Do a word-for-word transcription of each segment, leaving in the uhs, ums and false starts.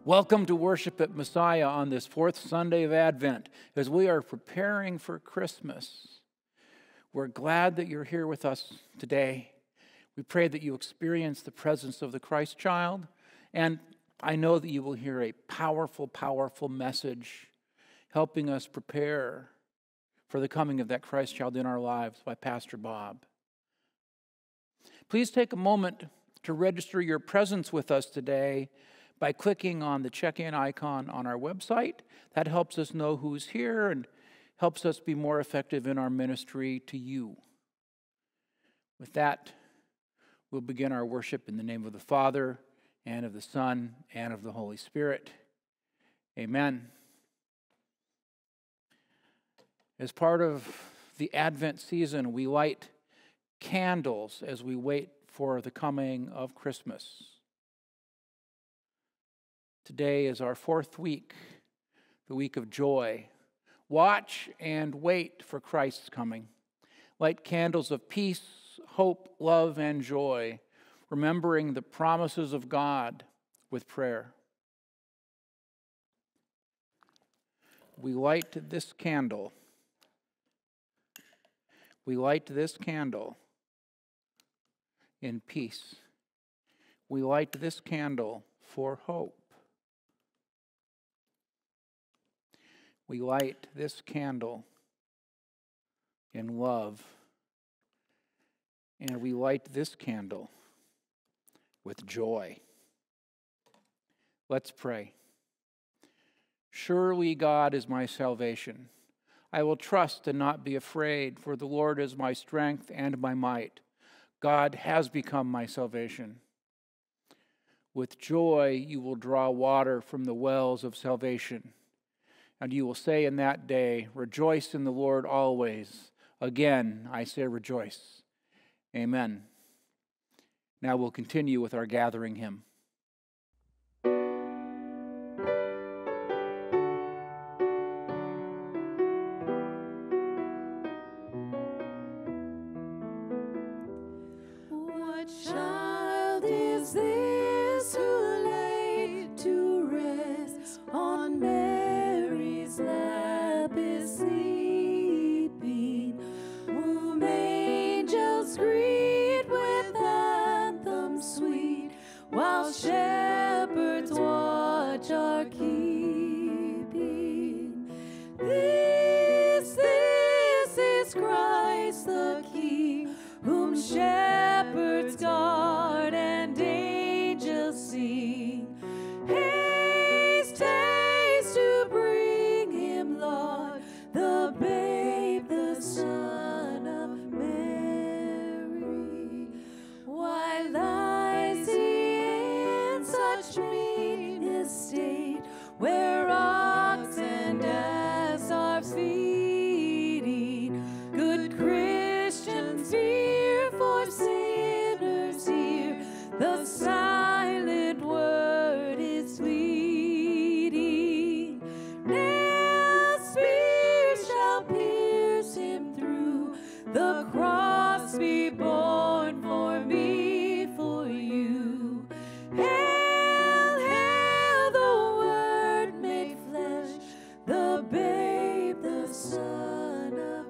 Welcome to worship at Messiah on this fourth Sunday of Advent as we are preparing for Christmas. We're glad that you're here with us today. We pray that you experience the presence of the Christ child, and I know that you will hear a powerful, powerful message helping us prepare for the coming of that Christ child in our lives by Pastor Bob. Please take a moment to register your presence with us today by clicking on the check-in icon on our website. That helps us know who's here and helps us be more effective in our ministry to you. With that, we'll begin our worship in the name of the Father, and of the Son, and of the Holy Spirit. Amen. As part of the Advent season, we light candles as we wait for the coming of Christmas. Today is our fourth week, the week of joy. Watch and wait for Christ's coming. Light candles of peace, hope, love, and joy, remembering the promises of God with prayer. We light this candle. We light this candle in peace. We light this candle for hope. We light this candle in love, and we light this candle with joy. Let's pray. Surely God is my salvation. I will trust and not be afraid, for the Lord is my strength and my might. God has become my salvation. With joy you will draw water from the wells of salvation. And you will say in that day, rejoice in the Lord always. Again, I say rejoice. Amen. Now we'll continue with our gathering hymn. What child is this who laid to rest on Mary's lap is sleeping, whom angels greet with anthems sweet, while shepherds watch are keeping? This, this is Christ the King, whom shepherds guard and angels sing. Haste, haste to bring him, Lord, the babe, the Son of Mary. Why lies he in such mean estate, where ox and ass are feeding? Good Christians, fear for sinners here, the silent word is leading. Nail spears shall pierce him through, the cross be borne for me, for you. Hail, hail, the Word made flesh, the babe, the Son of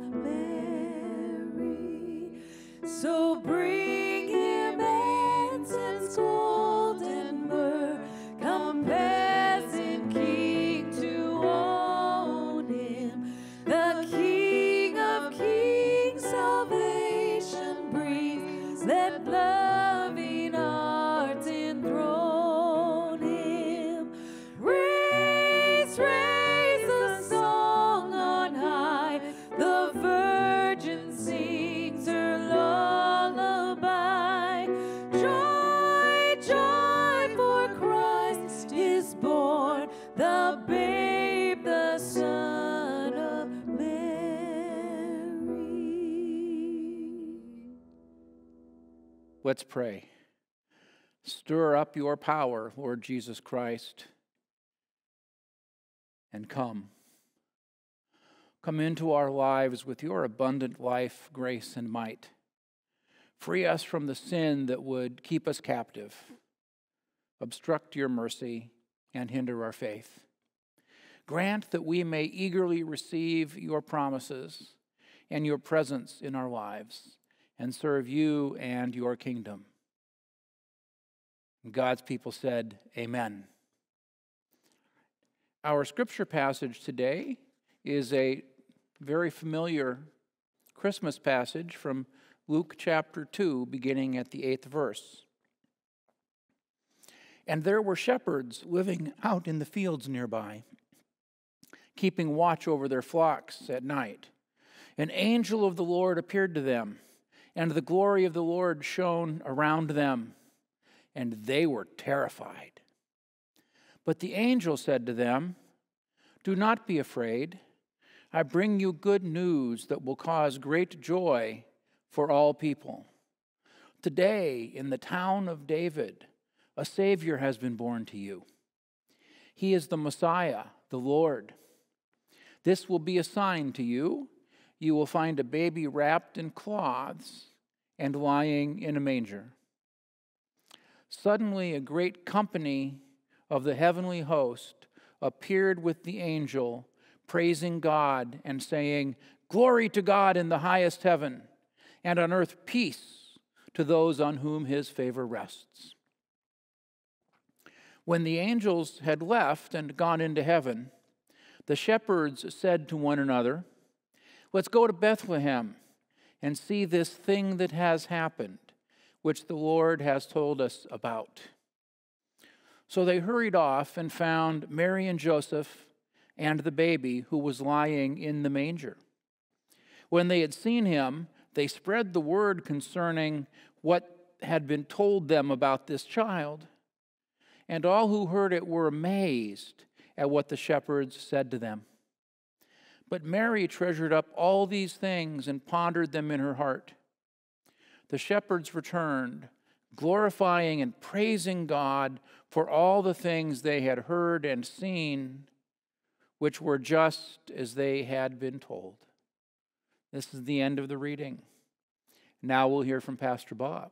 Mary. So bring him incense, gold, and myrrh. Come, peasant king, to own him. The King of kings salvation brings. Let loving hearts enthrone him. Raise, raise the song on high. The virgin sings her lullaby. Joy, joy, for Christ is born, the babe, the Son of Mary. Let's pray. Stir up your power, Lord Jesus Christ, and come. Come into our lives with your abundant life, grace, and might. Free us from the sin that would keep us captive. Obstruct your mercy and hinder our faith. Grant that we may eagerly receive your promises and your presence in our lives and serve you and your kingdom. And God's people said, Amen. Our scripture passage today is a very familiar Christmas passage from Luke chapter two, beginning at the eighth verse. And there were shepherds living out in the fields nearby, keeping watch over their flocks at night. An angel of the Lord appeared to them, and the glory of the Lord shone around them, and they were terrified. But the angel said to them, Do not be afraid. I bring you good news that will cause great joy for all people. Today, in the town of David, a Savior has been born to you. He is the Messiah, the Lord. This will be a sign to you. You will find a baby wrapped in cloths and lying in a manger. Suddenly, a great company of the heavenly host appeared with the angel, praising God and saying, Glory to God in the highest heaven, and on earth peace to those on whom his favor rests. When the angels had left and gone into heaven, the shepherds said to one another, Let's go to Bethlehem and see this thing that has happened, which the Lord has told us about. So they hurried off and found Mary and Joseph and the baby who was lying in the manger. When they had seen him, they spread the word concerning what had been told them about this child. And all who heard it were amazed at what the shepherds said to them. But Mary treasured up all these things and pondered them in her heart. The shepherds returned, glorifying and praising God for all the things they had heard and seen, which were just as they had been told. This is the end of the reading. Now we'll hear from Pastor Bob.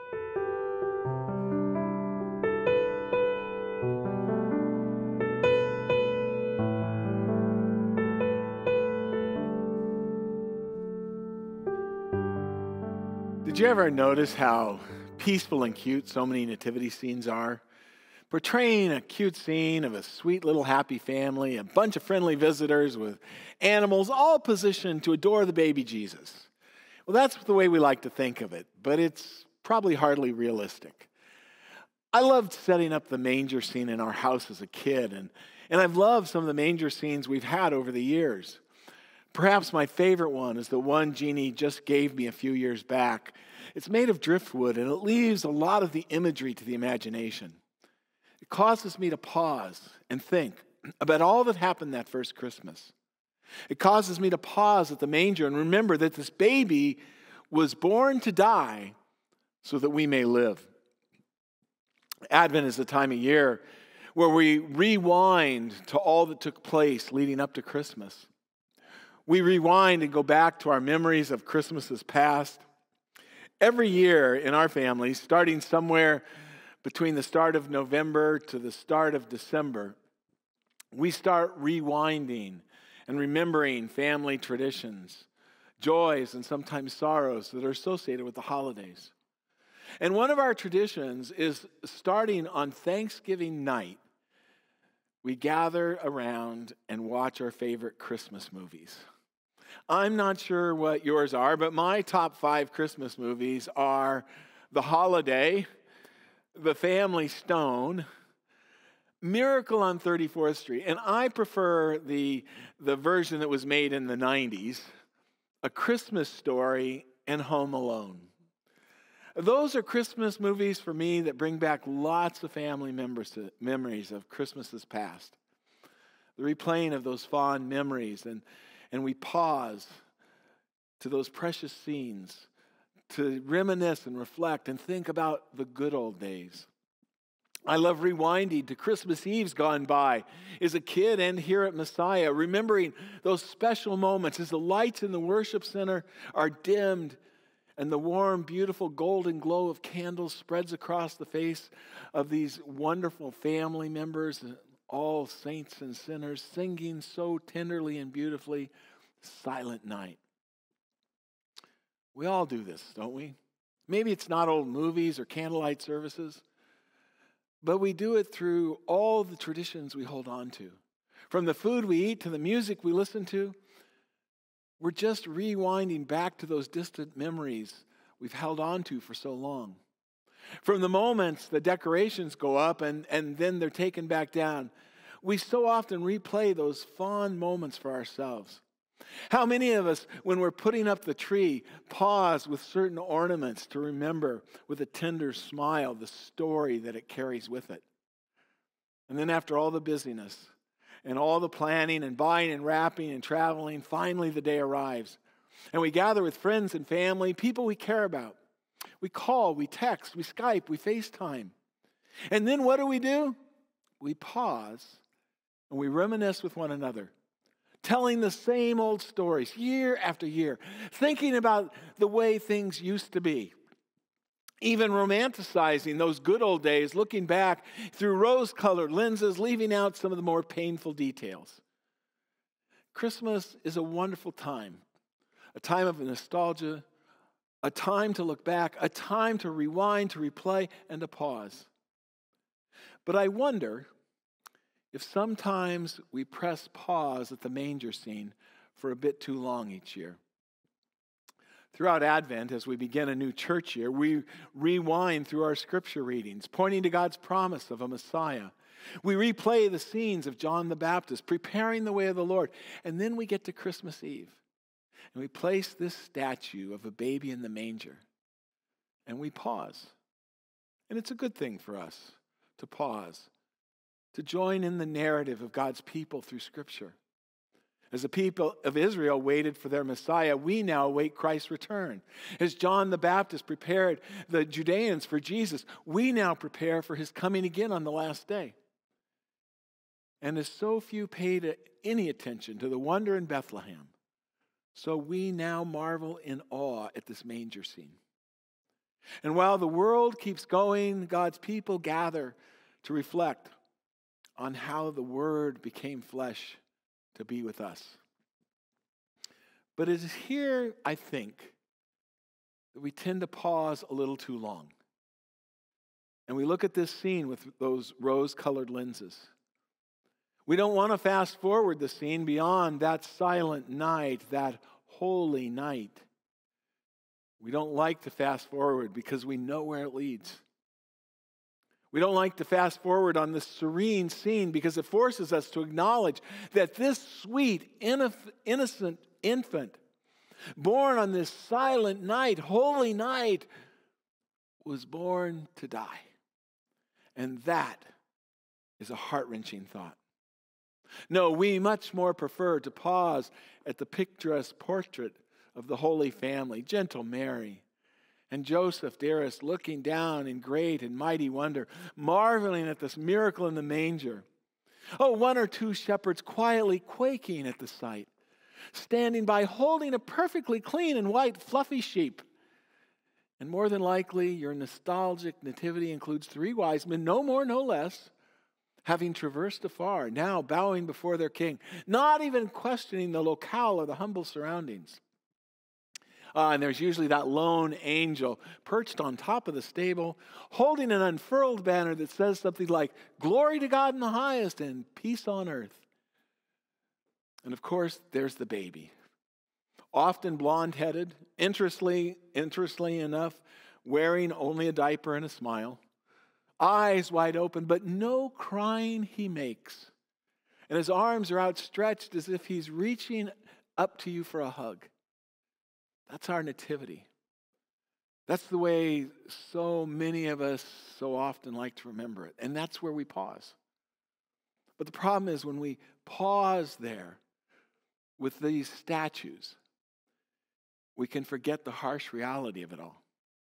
Did you ever notice how peaceful and cute so many nativity scenes are? Portraying a cute scene of a sweet little happy family, a bunch of friendly visitors with animals, all positioned to adore the baby Jesus. Well, that's the way we like to think of it, but it's probably hardly realistic. I loved setting up the manger scene in our house as a kid, and, and I've loved some of the manger scenes we've had over the years. Perhaps my favorite one is the one Jeannie just gave me a few years back. It's made of driftwood, and it leaves a lot of the imagery to the imagination. It causes me to pause and think about all that happened that first Christmas. It causes me to pause at the manger and remember that this baby was born to die so that we may live. Advent is the time of year where we rewind to all that took place leading up to Christmas. We rewind and go back to our memories of Christmases past. Every year in our family, starting somewhere between the start of November to the start of December, we start rewinding and remembering family traditions, joys, and sometimes sorrows that are associated with the holidays. And one of our traditions is starting on Thanksgiving night, we gather around and watch our favorite Christmas movies. I'm not sure what yours are, but my top five Christmas movies are The Holiday, The Family Stone, Miracle on thirty-fourth Street, and I prefer the, the version that was made in the nineties, A Christmas Story, and Home Alone. Those are Christmas movies for me that bring back lots of family members, memories of Christmases past. The replaying of those fond memories, and, and we pause to those precious scenes to reminisce and reflect and think about the good old days. I love rewinding to Christmas Eves gone by as a kid and here at Messiah, remembering those special moments as the lights in the worship center are dimmed and the warm, beautiful golden glow of candles spreads across the face of these wonderful family members all saints and sinners, singing so tenderly and beautifully, Silent Night. We all do this, don't we? Maybe it's not old movies or candlelight services, but we do it through all the traditions we hold on to. From the food we eat to the music we listen to, we're just rewinding back to those distant memories we've held on to for so long. From the moments the decorations go up and, and then they're taken back down, we so often replay those fond moments for ourselves. How many of us, when we're putting up the tree, pause with certain ornaments to remember with a tender smile the story that it carries with it? And then after all the busyness and all the planning and buying and wrapping and traveling, finally the day arrives. And we gather with friends and family, people we care about. We call, we text, we Skype, we FaceTime. And then what do we do? We pause and we reminisce with one another, telling the same old stories year after year, thinking about the way things used to be, even romanticizing those good old days, looking back through rose-colored lenses, leaving out some of the more painful details. Christmas is a wonderful time, a time of nostalgia, a time to look back, a time to rewind, to replay, and to pause. But I wonder if sometimes we press pause at the manger scene for a bit too long each year. Throughout Advent, as we begin a new church year, we rewind through our scripture readings, pointing to God's promise of a Messiah. We replay the scenes of John the Baptist, preparing the way of the Lord. And then we get to Christmas Eve, and we place this statue of a baby in the manger, and we pause. And it's a good thing for us to pause, to join in the narrative of God's people through Scripture. As the people of Israel waited for their Messiah, we now await Christ's return. As John the Baptist prepared the Judeans for Jesus, we now prepare for his coming again on the last day. And as so few paid any attention to the wonder in Bethlehem, so we now marvel in awe at this manger scene. And while the world keeps going, God's people gather to reflect on how the Word became flesh to be with us. But it is here, I think, that we tend to pause a little too long. And we look at this scene with those rose-colored lenses. We don't want to fast forward the scene beyond that silent night, that holy night. We don't like to fast forward because we know where it leads. We don't like to fast forward on this serene scene because it forces us to acknowledge that this sweet, innocent infant, born on this silent night, holy night, was born to die. And that is a heart-wrenching thought. No, we much more prefer to pause at the picturesque portrait of the Holy Family, gentle Mary, and Joseph, dearest, looking down in great and mighty wonder, marveling at this miracle in the manger. Oh, one or two shepherds quietly quaking at the sight, standing by holding a perfectly clean and white fluffy sheep. And more than likely, your nostalgic nativity includes three wise men, no more, no less, having traversed afar, now bowing before their king, not even questioning the locale or the humble surroundings. Uh, and there's usually that lone angel perched on top of the stable, holding an unfurled banner that says something like, "Glory to God in the highest and peace on earth." And of course, there's the baby, often blonde-headed, interestingly, interestingly enough, wearing only a diaper and a smile, eyes wide open, but no crying he makes. And his arms are outstretched as if he's reaching up to you for a hug. That's our nativity. That's the way so many of us so often like to remember it. And that's where we pause. But the problem is when we pause there with these statues, we can forget the harsh reality of it all.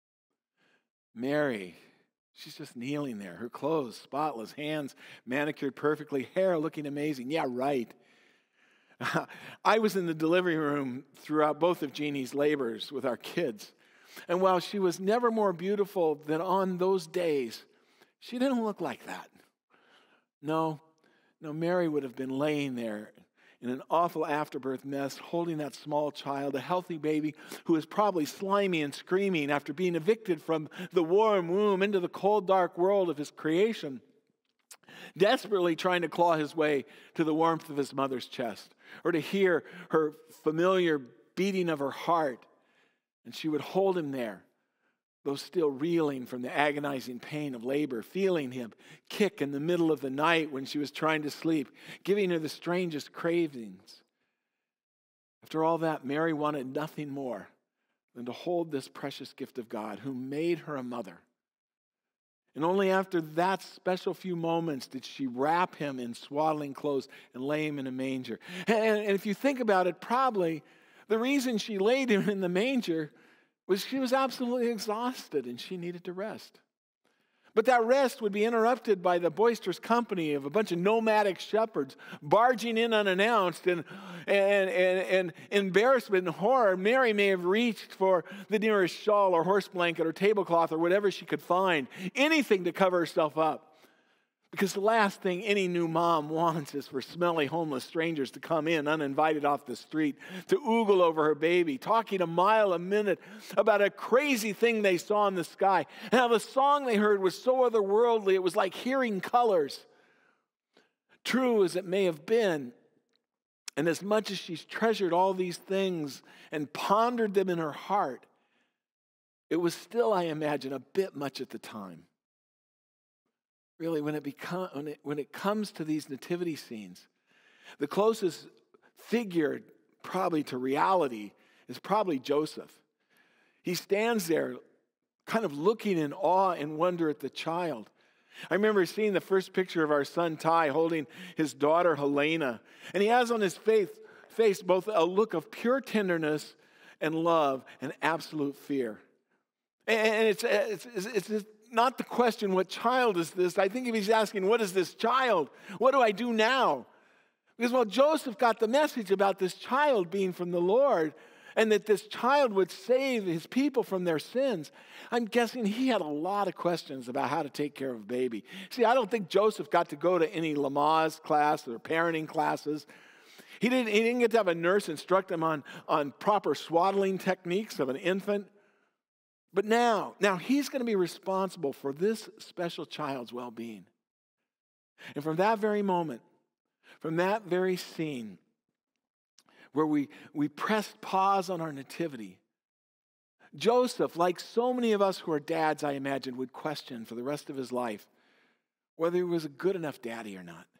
Mary, she's just kneeling there, her clothes spotless, hands manicured perfectly, hair looking amazing. Yeah, right. I was in the delivery room throughout both of Jeannie's labors with our kids. And while she was never more beautiful than on those days, she didn't look like that. No, No, Mary would have been laying there in an awful afterbirth mess, holding that small child, a healthy baby who was probably slimy and screaming after being evicted from the warm womb into the cold, dark world of his creation, desperately trying to claw his way to the warmth of his mother's chest, or to hear her familiar beating of her heart. And she would hold him there, though still reeling from the agonizing pain of labor, feeling him kick in the middle of the night when she was trying to sleep, giving her the strangest cravings. After all that, Mary wanted nothing more than to hold this precious gift of God who made her a mother. And only after that special few moments did she wrap him in swaddling clothes and lay him in a manger. And, and if you think about it, probably the reason she laid him in the manger was she was absolutely exhausted and she needed to rest. But that rest would be interrupted by the boisterous company of a bunch of nomadic shepherds barging in unannounced, and, and, and, and embarrassment and horror. Mary may have reached for the nearest shawl or horse blanket or tablecloth or whatever she could find, anything to cover herself up. Because the last thing any new mom wants is for smelly homeless strangers to come in uninvited off the street to oogle over her baby, talking a mile a minute about a crazy thing they saw in the sky. And how the song they heard was so otherworldly, it was like hearing colors. True as it may have been, and as much as she's treasured all these things and pondered them in her heart, it was still, I imagine, a bit much at the time. Really, when it, become, when, it, when it comes to these nativity scenes, the closest figure probably to reality is probably Joseph. He stands there kind of looking in awe and wonder at the child. I remember seeing the first picture of our son Ty holding his daughter Helena, and he has on his face, face both a look of pure tenderness and love and absolute fear. And it's, it's, it's, it's not the question, what child is this? I think if he's asking, what is this child? What do I do now? Because, well, Joseph got the message about this child being from the Lord and that this child would save his people from their sins. I'm guessing he had a lot of questions about how to take care of a baby. See, I don't think Joseph got to go to any Lamaze class or parenting classes. He didn't, he didn't get to have a nurse instruct him on, on proper swaddling techniques of an infant. But now, now he's going to be responsible for this special child's well-being. And from that very moment, from that very scene where we, we pressed pause on our nativity, Joseph, like so many of us who are dads, I imagine, would question for the rest of his life whether he was a good enough daddy or not.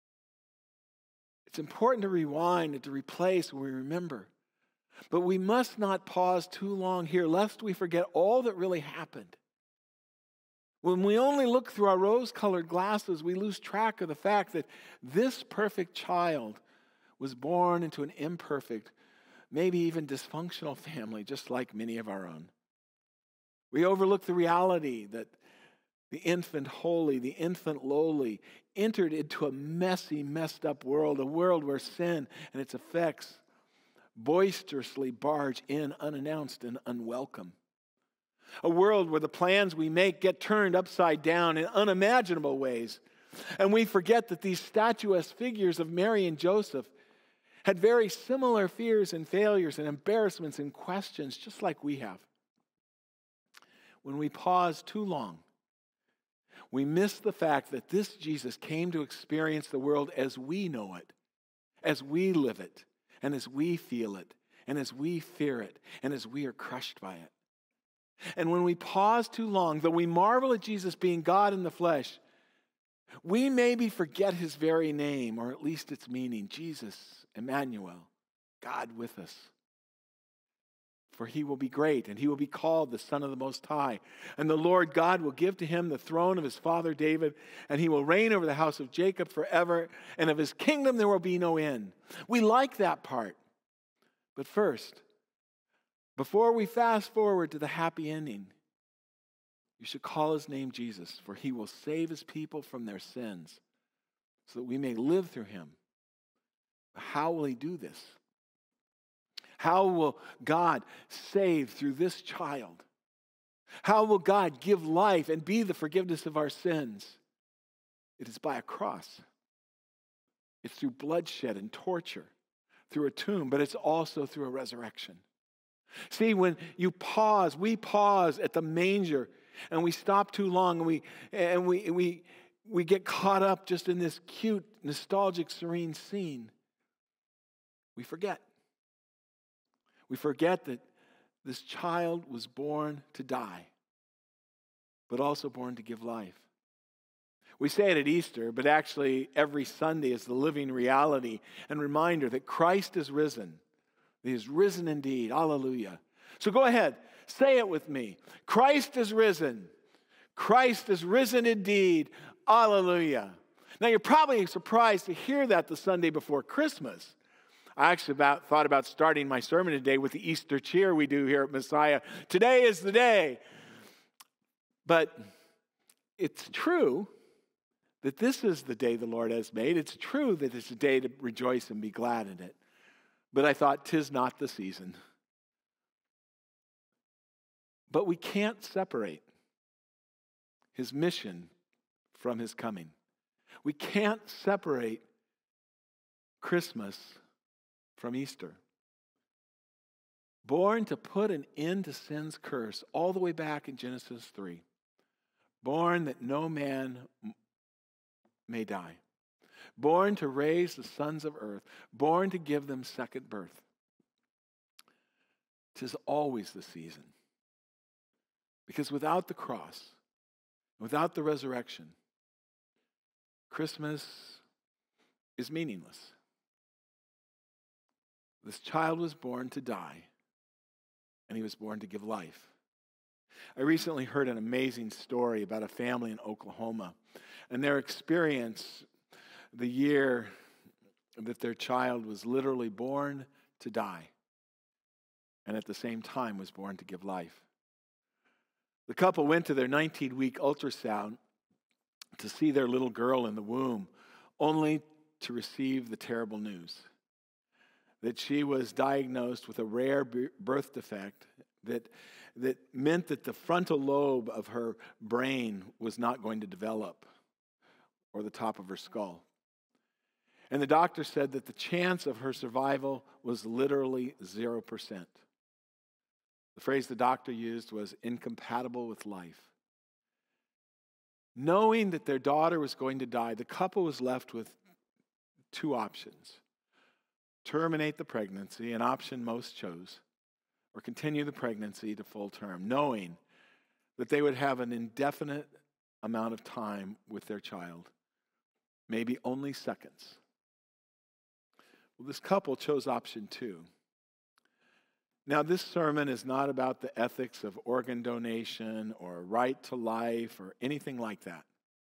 It's important to rewind and to replace when we remember. But we must not pause too long here, lest we forget all that really happened. When we only look through our rose-colored glasses, we lose track of the fact that this perfect child was born into an imperfect, maybe even dysfunctional family, just like many of our own. We overlook the reality that the infant holy, the infant lowly, entered into a messy, messed up world, a world where sin and its effects boisterously barge in unannounced and unwelcome. A world where the plans we make get turned upside down in unimaginable ways. And we forget that these statuesque figures of Mary and Joseph had very similar fears and failures and embarrassments and questions, just like we have. When we pause too long, we miss the fact that this Jesus came to experience the world as we know it, as we live it, and as we feel it, and as we fear it, and as we are crushed by it. And when we pause too long, though we marvel at Jesus being God in the flesh, we maybe forget his very name, or at least its meaning, Jesus, Emmanuel, God with us. For he will be great, and he will be called the Son of the Most High. And the Lord God will give to him the throne of his father David, and he will reign over the house of Jacob forever, and of his kingdom there will be no end. We like that part. But first, before we fast forward to the happy ending, you should call his name Jesus, for he will save his people from their sins, so that we may live through him. How will he do this? How will God save through this child? How will God give life and be the forgiveness of our sins? It is by a cross. It's through bloodshed and torture, through a tomb, but it's also through a resurrection. See, when you pause, we pause at the manger, and we stop too long, and we and we we we get caught up just in this cute, nostalgic, serene scene. We forget. We forget that this child was born to die, but also born to give life. We say it at Easter, but actually every Sunday is the living reality and reminder that Christ is risen. He is risen indeed. Hallelujah. So go ahead, say it with me. Christ is risen. Christ is risen indeed. Hallelujah. Now you're probably surprised to hear that the Sunday before Christmas. I actually about, thought about starting my sermon today with the Easter cheer we do here at Messiah. Today is the day. But it's true that this is the day the Lord has made. It's true that it's a day to rejoice and be glad in it. But I thought, 'tis not the season. But we can't separate his mission from his coming. We can't separate Christmas from Easter. Born to put an end to sin's curse, all the way back in Genesis three. Born that no man may die. Born to raise the sons of earth. Born to give them second birth. 'Tis always the season. Because without the cross, without the resurrection, Christmas is meaningless. This child was born to die, and he was born to give life. I recently heard an amazing story about a family in Oklahoma and their experience the year that their child was literally born to die and at the same time was born to give life. The couple went to their nineteen-week ultrasound to see their little girl in the womb, only to receive the terrible news that she was diagnosed with a rare birth defect that, that meant that the frontal lobe of her brain was not going to develop, or the top of her skull. And the doctor said that the chance of her survival was literally zero percent. The phrase the doctor used was incompatible with life. Knowing that their daughter was going to die, the couple was left with two options. Terminate the pregnancy, an option most chose, or continue the pregnancy to full term, knowing that they would have an indefinite amount of time with their child, maybe only seconds. Well, this couple chose option two. Now, this sermon is not about the ethics of organ donation or right to life or anything like that.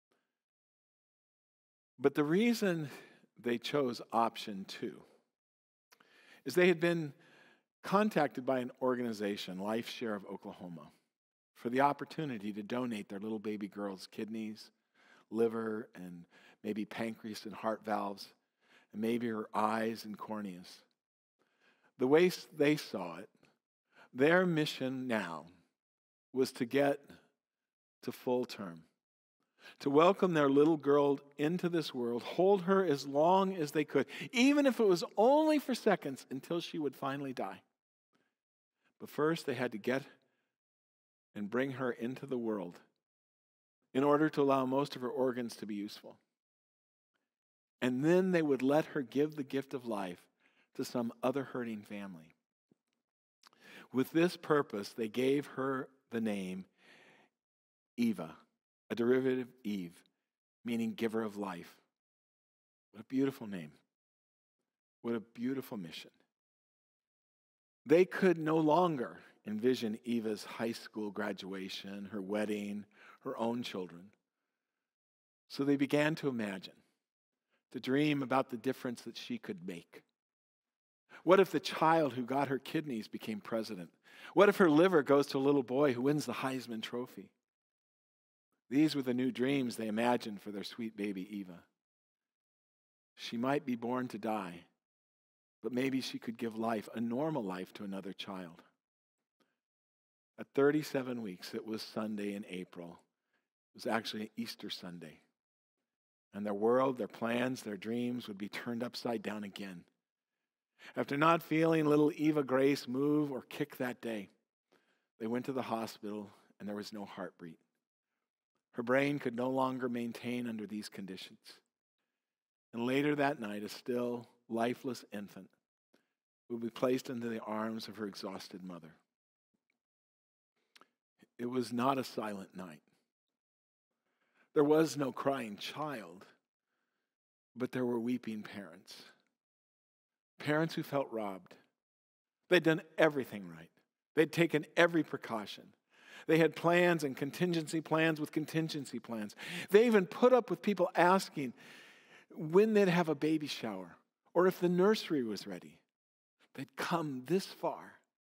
But the reason they chose option two is they had been contacted by an organization, Life Share of Oklahoma, for the opportunity to donate their little baby girl's kidneys, liver, and maybe pancreas and heart valves, and maybe her eyes and corneas. The way they saw it, their mission now was to get to full term, to welcome their little girl into this world, hold her as long as they could, even if it was only for seconds until she would finally die. But first they had to get and bring her into the world in order to allow most of her organs to be useful. And then they would let her give the gift of life to some other hurting family. With this purpose, they gave her the name Eva, a derivative of Eve, meaning giver of life. What a beautiful name. What a beautiful mission. They could no longer envision Eva's high school graduation, her wedding, her own children. So they began to imagine, to dream about the difference that she could make. What if the child who got her kidneys became president? What if her liver goes to a little boy who wins the Heisman Trophy? These were the new dreams they imagined for their sweet baby Eva. She might be born to die, but maybe she could give life, a normal life, to another child. At thirty-seven weeks, it was Sunday in April. It was actually Easter Sunday. And their world, their plans, their dreams would be turned upside down again. After not feeling little Eva Grace move or kick that day, they went to the hospital and there was no heartbeat. Her brain could no longer maintain under these conditions. And later that night, a still, lifeless infant would be placed into the arms of her exhausted mother. It was not a silent night. There was no crying child, but there were weeping parents. Parents who felt robbed. They'd done everything right. They'd taken every precaution. They had plans and contingency plans with contingency plans. They even put up with people asking when they'd have a baby shower or if the nursery was ready. They'd come this far,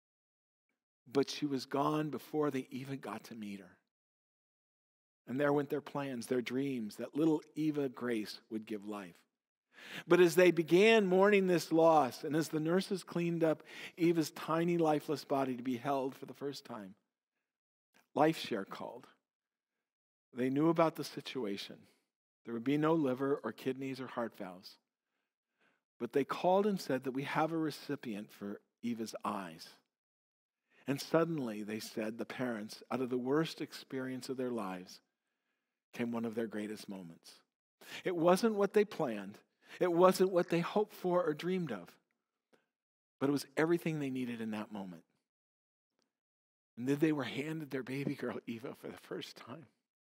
but she was gone before they even got to meet her. And there went their plans, their dreams, that little Eva Grace would give life. But as they began mourning this loss, and as the nurses cleaned up Eva's tiny, lifeless body to be held for the first time, LifeShare called. They knew about the situation. There would be no liver or kidneys or heart valves. But they called and said that we have a recipient for Eva's eyes. And suddenly, they said, the parents, out of the worst experience of their lives, came one of their greatest moments. It wasn't what they planned. It wasn't what they hoped for or dreamed of. But it was everything they needed in that moment. And then they were handed their baby girl, Eva, for the first time.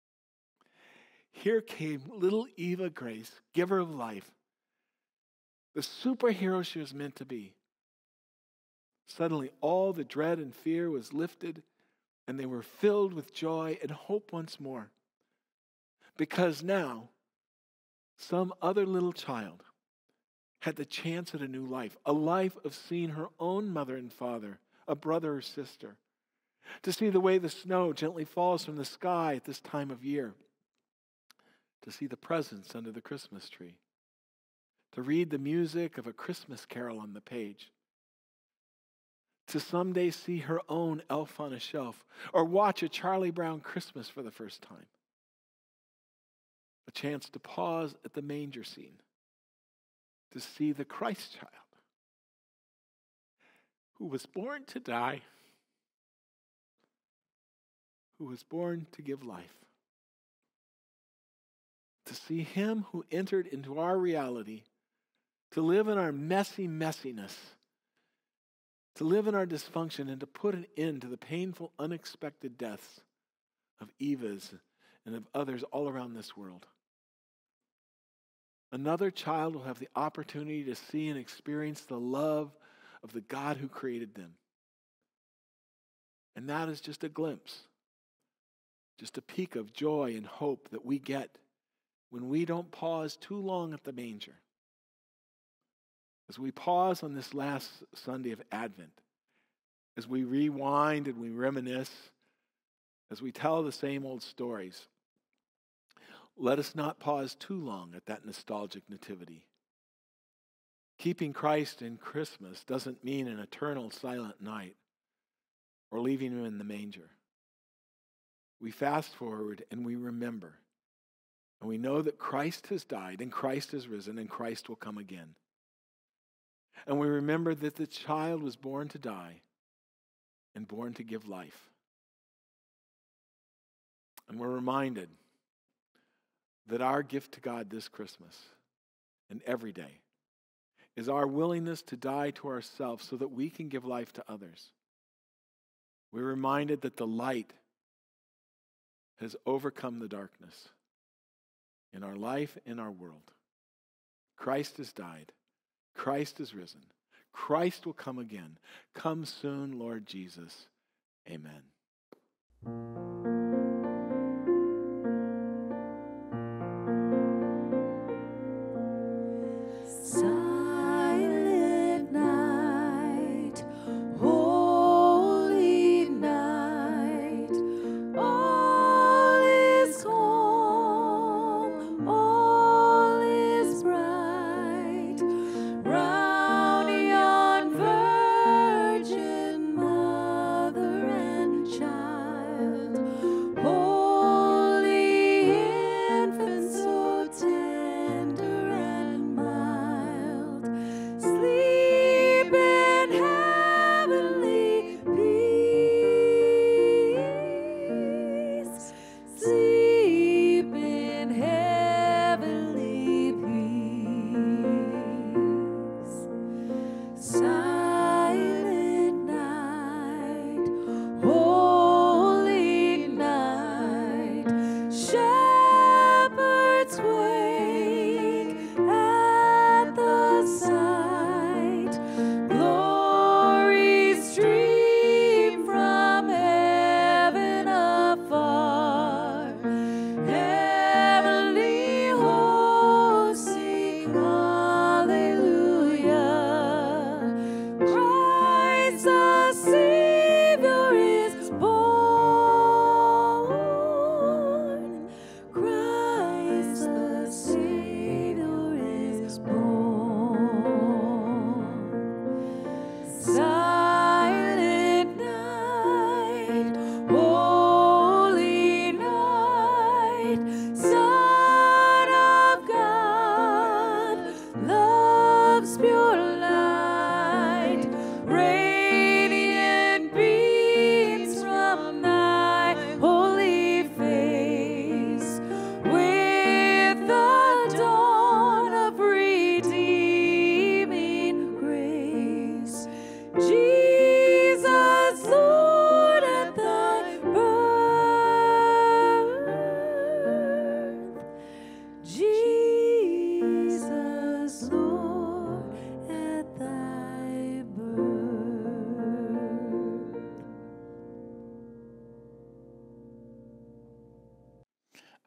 Here came little Eva Grace, giver of life, the superhero she was meant to be. Suddenly, all the dread and fear was lifted, and they were filled with joy and hope once more. Because now, some other little child had the chance at a new life, a life of seeing her own mother and father, a brother or sister, to see the way the snow gently falls from the sky at this time of year, to see the presents under the Christmas tree, to read the music of a Christmas carol on the page, to someday see her own elf on a shelf, or watch a Charlie Brown Christmas for the first time. A chance to pause at the manger scene, to see the Christ child who was born to die, who was born to give life. To see him who entered into our reality, to live in our messy messiness, to live in our dysfunction, and to put an end to the painful, unexpected deaths of Evas and of others all around this world. Another child will have the opportunity to see and experience the love of the God who created them. And that is just a glimpse, just a peek of joy and hope that we get when we don't pause too long at the manger. As we pause on this last Sunday of Advent, as we rewind and we reminisce, as we tell the same old stories, let us not pause too long at that nostalgic nativity. Keeping Christ in Christmas doesn't mean an eternal silent night or leaving him in the manger. We fast forward and we remember. And we know that Christ has died and Christ has risen and Christ will come again. And we remember that the child was born to die and born to give life. And we're reminded that our gift to God this Christmas and every day is our willingness to die to ourselves so that we can give life to others. We're reminded that the light has overcome the darkness in our life, in our world. Christ has died. Christ is risen. Christ will come again. Come soon, Lord Jesus. Amen. Silent night, holy night, all is calm, all is bright, round yon virgin mother and child.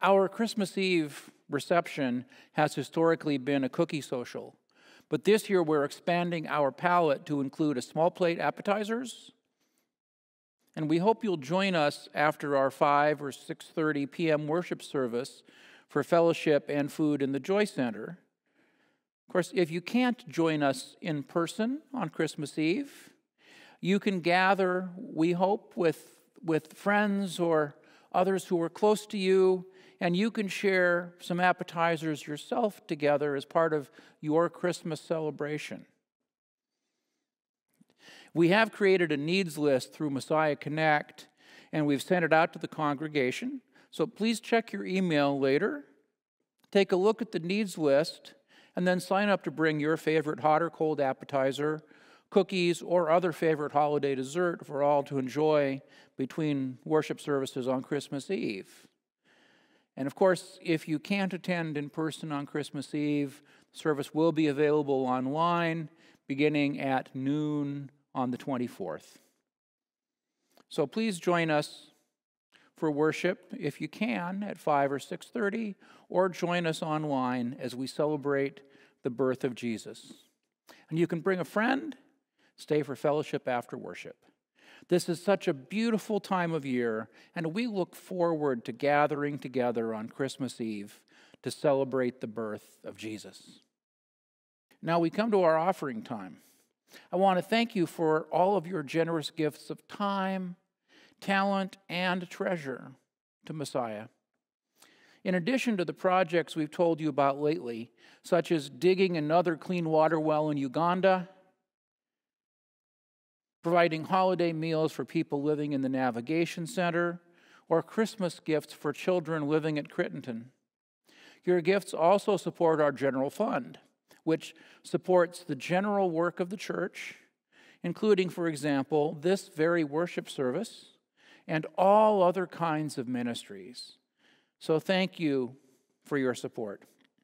Our Christmas Eve reception has historically been a cookie social, but this year we're expanding our palette to include a small plate appetizers, and we hope you'll join us after our five or six thirty p.m. worship service for fellowship and food in the Joy Center. Of course, if you can't join us in person on Christmas Eve, you can gather, we hope, with, with friends or others who are close to you, and you can share some appetizers yourself together as part of your Christmas celebration. We have created a needs list through Messiah Connect, and we've sent it out to the congregation. So please check your email later, take a look at the needs list, and then sign up to bring your favorite hot or cold appetizer, cookies, or other favorite holiday dessert for all to enjoy between worship services on Christmas Eve. And of course, if you can't attend in person on Christmas Eve, the service will be available online beginning at noon on the twenty-fourth. So please join us for worship if you can at five or six thirty, or join us online as we celebrate the birth of Jesus. And you can bring a friend, stay for fellowship after worship. This is such a beautiful time of year, and we look forward to gathering together on Christmas Eve to celebrate the birth of Jesus. Now we come to our offering time. I want to thank you for all of your generous gifts of time, talent, and treasure to Messiah. In addition to the projects we've told you about lately, such as digging another clean water well in Uganda, providing holiday meals for people living in the Navigation Center, or Christmas gifts for children living at Crittenton, your gifts also support our general fund, which supports the general work of the church, including, for example, this very worship service and all other kinds of ministries. So thank you for your support.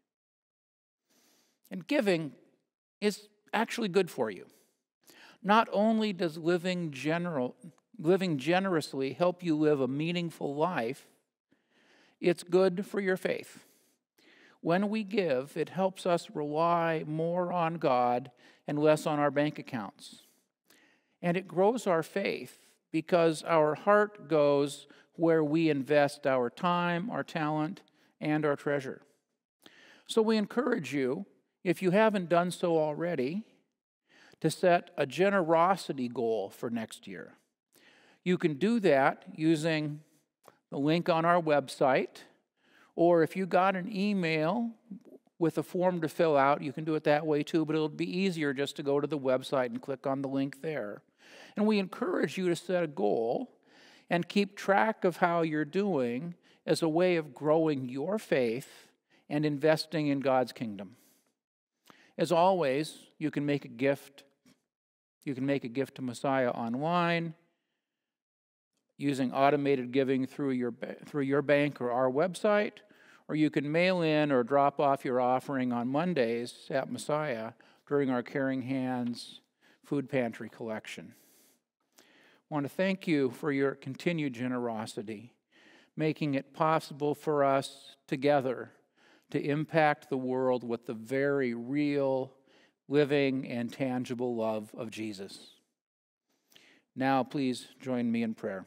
And giving is actually good for you. Not only does living general, living generously help you live a meaningful life, it's good for your faith. When we give, it helps us rely more on God and less on our bank accounts. And it grows our faith because our heart goes where we invest our time, our talent, and our treasure. So we encourage you, if you haven't done so already, to set a generosity goal for next year. You can do that using the link on our website, or if you got an email with a form to fill out, you can do it that way too, but it'll be easier just to go to the website and click on the link there. And we encourage you to set a goal and keep track of how you're doing as a way of growing your faith and investing in God's kingdom. As always, you can make a gift. You can make a gift to Messiah online using automated giving through your, through your bank or our website, or you can mail in or drop off your offering on Mondays at Messiah during our Caring Hands food pantry collection. I want to thank you for your continued generosity, making it possible for us together to impact the world with the very real, living, and tangible love of Jesus. Now, please join me in prayer.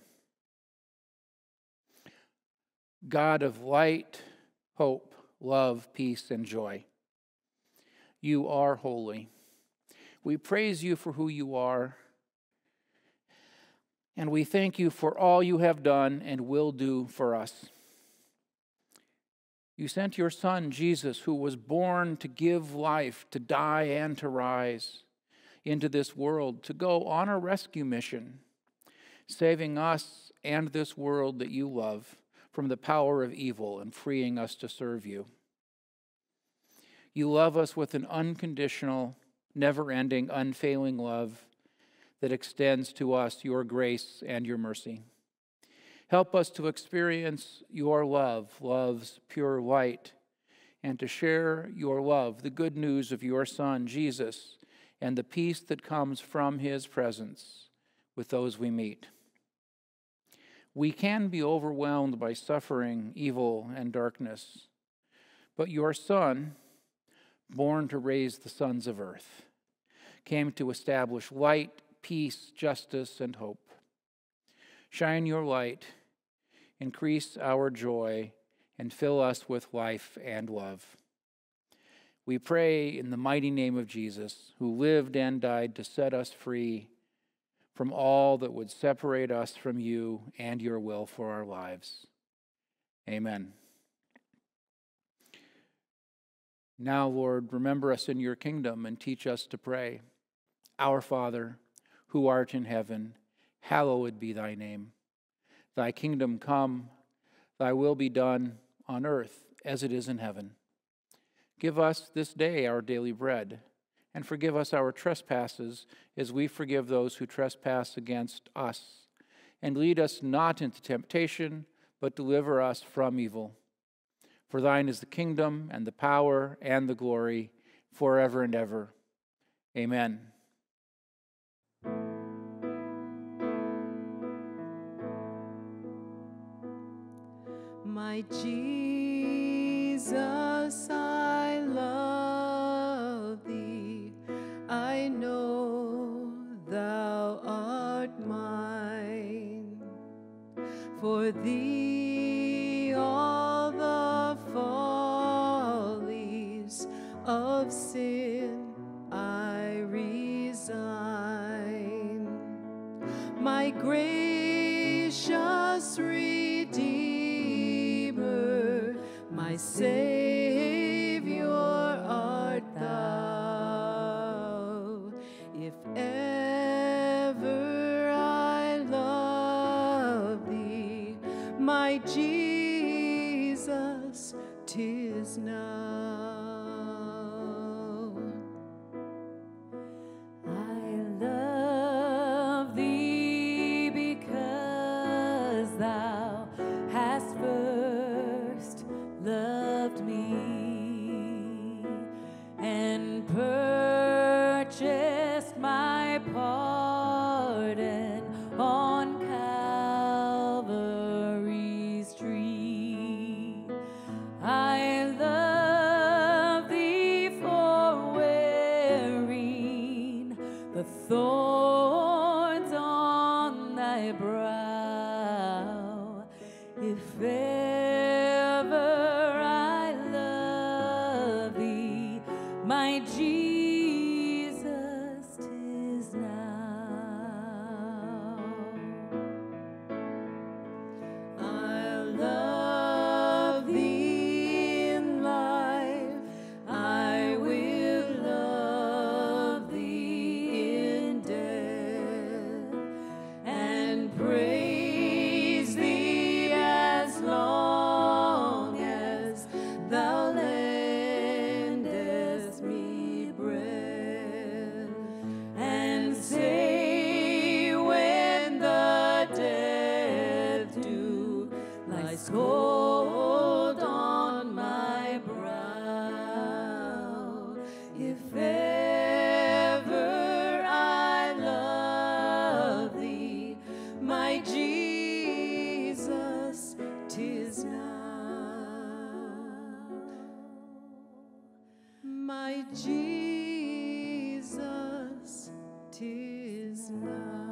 God of light, hope, love, peace, and joy, you are holy. We praise you for who you are, and we thank you for all you have done and will do for us. You sent your Son, Jesus, who was born to give life, to die, and to rise into this world, to go on a rescue mission, saving us and this world that you love from the power of evil and freeing us to serve you. You love us with an unconditional, never-ending, unfailing love that extends to us your grace and your mercy. Help us to experience your love, love's pure light, and to share your love, the good news of your Son, Jesus, and the peace that comes from his presence with those we meet. We can be overwhelmed by suffering, evil, and darkness. But your Son, born to raise the sons of earth, came to establish light, peace, justice, and hope. Shine your light, increase our joy, and fill us with life and love. We pray in the mighty name of Jesus, who lived and died to set us free from all that would separate us from you and your will for our lives. Amen. Now, Lord, remember us in your kingdom and teach us to pray. Our Father, who art in heaven, hallowed be thy name. Thy kingdom come, thy will be done on earth as it is in heaven. Give us this day our daily bread, and forgive us our trespasses as we forgive those who trespass against us. And lead us not into temptation, but deliver us from evil. For thine is the kingdom, and the power, and the glory, forever and ever. Amen. My Jesus, I love thee. I know thou art mine. For thee all the follies of sin I resign. My gracious Redeemer, my Savior art thou. If ever I love thee, my Jesus, 'tis now. I love thee because thou hast first loved me and purchased my pardon on Calvary's tree. I love thee for wearing the thorns on thy brow. If ever I love thee, my Jesus, 'tis now. I love thee in life, I will love thee in death, and praise thee as long as thou lendest me breath, and say when the death dew lies cold on my brow, if ever I love thee, my Jesus, 'tis now. My Jesus, 'tis now.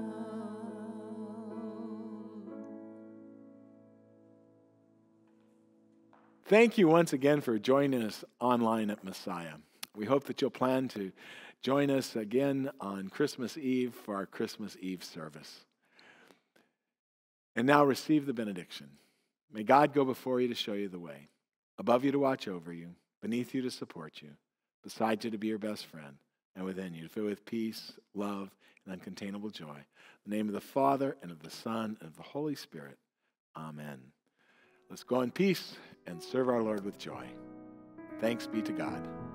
Thank you once again for joining us online at Messiah. We hope that you'll plan to join us again on Christmas Eve for our Christmas Eve service. And now receive the benediction. May God go before you to show you the way, above you to watch over you, beneath you to support you, beside you to be your best friend, and within you to fill with peace, love, and uncontainable joy. In the name of the Father, and of the Son, and of the Holy Spirit. Amen. Let's go in peace and serve our Lord with joy. Thanks be to God.